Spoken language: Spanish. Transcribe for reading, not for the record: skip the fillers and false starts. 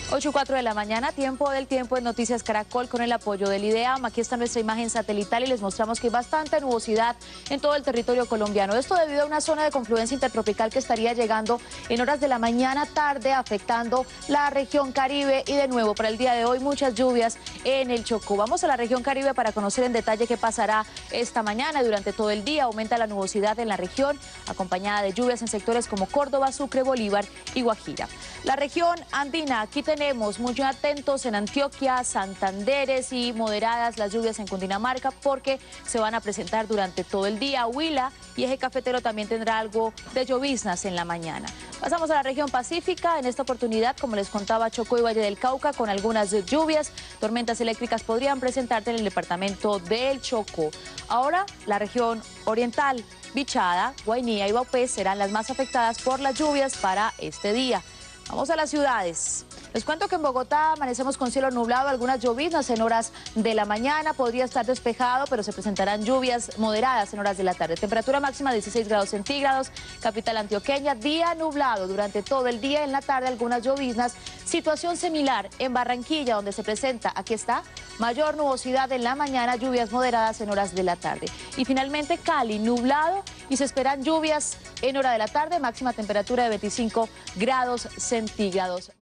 8:04 de la mañana, tiempo del tiempo en Noticias Caracol con el apoyo del IDEAM. Aquí está nuestra imagen satelital y les mostramos que hay bastante nubosidad en todo el territorio colombiano. Esto debido a una zona de confluencia intertropical que estaría llegando en horas de la mañana tarde, afectando la región Caribe. Y de nuevo, para el día de hoy, muchas lluvias en el Chocó. Vamos a la región Caribe para conocer en detalle qué pasará esta mañana. Durante todo el día aumenta la nubosidad en la región, acompañada de lluvias en sectores como Córdoba, Sucre, Bolívar y Guajira. La región andina, aquí tenemos muy atentos en Antioquia, Santanderes y moderadas las lluvias en Cundinamarca porque se van a presentar durante todo el día. Huila y Eje Cafetero también tendrá algo de lloviznas en la mañana. Pasamos a la región pacífica. En esta oportunidad, como les contaba, Chocó y Valle del Cauca con algunas lluvias. Tormentas eléctricas podrían presentarse en el departamento del Chocó. Ahora, la región oriental, Bichada, Guainía y Vaupés serán las más afectadas por las lluvias para este día. Vamos a las ciudades. Les cuento que en Bogotá amanecemos con cielo nublado, algunas lloviznas en horas de la mañana, podría estar despejado, pero se presentarán lluvias moderadas en horas de la tarde. Temperatura máxima 16 grados centígrados, capital antioqueña, día nublado durante todo el día, en la tarde algunas lloviznas. Situación similar en Barranquilla, donde se presenta, aquí está, mayor nubosidad en la mañana, lluvias moderadas en horas de la tarde. Y finalmente Cali, nublado y se esperan lluvias en hora de la tarde, máxima temperatura de 25 grados centígrados.